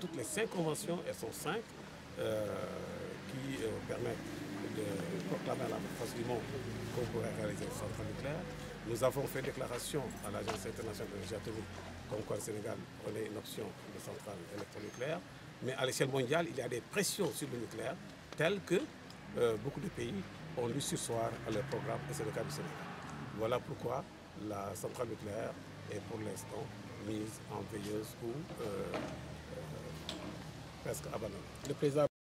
Toutes les 5 conventions, elles sont 5, qui permettent de proclamer à la face du monde qu'on pourrait réaliser une centrale nucléaire. Nous avons fait déclaration à l'Agence internationale de l'énergie atomique comme quoi le Sénégal prenait une option de centrale électronucléaire. Mais à l'échelle mondiale, il y a des pressions sur le nucléaire telles que beaucoup de pays ont dû surseoir à leur programme, et c'est le cas du Sénégal. Voilà pourquoi la centrale nucléaire est pour l'instant mise en veilleuse ou presque abandonnée.